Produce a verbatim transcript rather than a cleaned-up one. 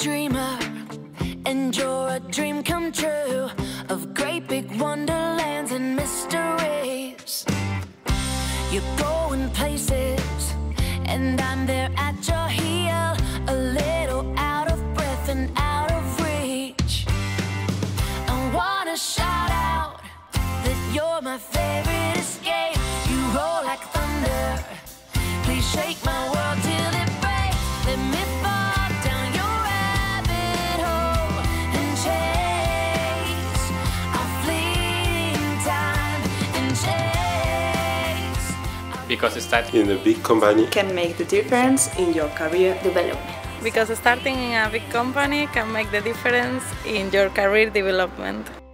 dreamer, and you're a dream come true of great big wonderlands and mysteries. You're going places, and I'm there at your heel, a little out of breath and out of reach. I wanna shout out that you're my favorite escape. You roll like thunder, please shake my world till it breaks. Let me fall down your rabbit hole and chase our fleeting time and chase. Because starting in a big company can make the difference in your career development. Because starting in a big company can make the difference in your career development.